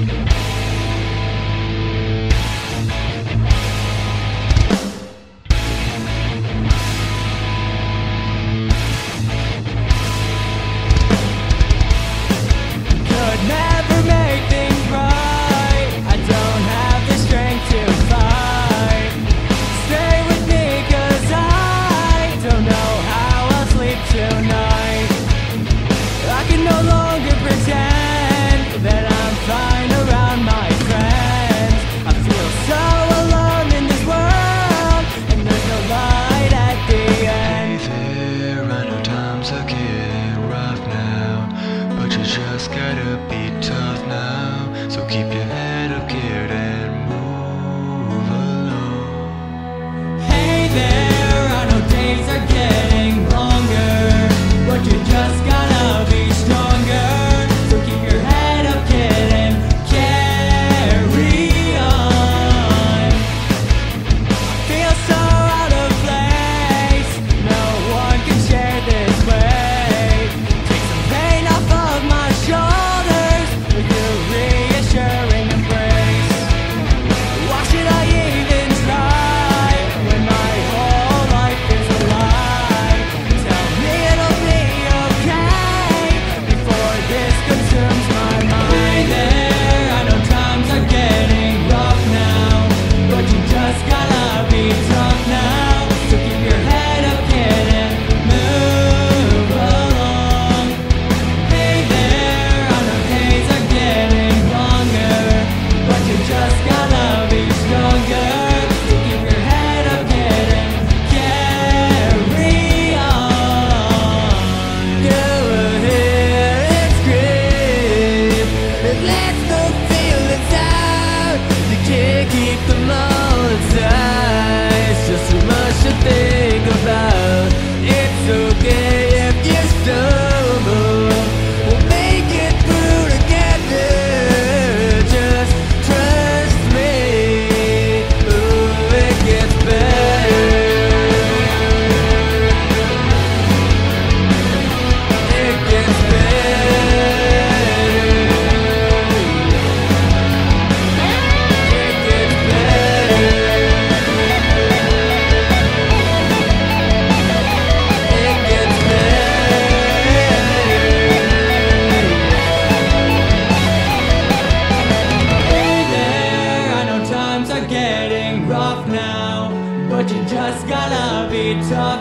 Just gotta be tough now, so keep your head up, kid, and move along. Hey there, I know days are getting longer, but you just gotta be stronger. So keep your head up, kid, and carry on. I feel so out of place, no one can share this weight. Take some pain off of my shoulders with your reassuring embrace. Why should I even try when my whole life is a lie? Tell me it'll be okay before this consumes my mind. There, I know times are getting rough now, but you just gotta be tough now. So keep your head up, kid, and move along. Hey there, I know days are getting longer, but you just gotta be stronger. So keep your head up, kid, and carry on. Go ahead and scream, and let the feelings out. You can't keep them all inside. It's just too much to think about. It's okay if you stumble, we'll make it through together. Just trust me. Ooh, it gets better. It gets better. It gets better. It gets better. Hey there, I know times are getting rough now, but you just gotta be tough.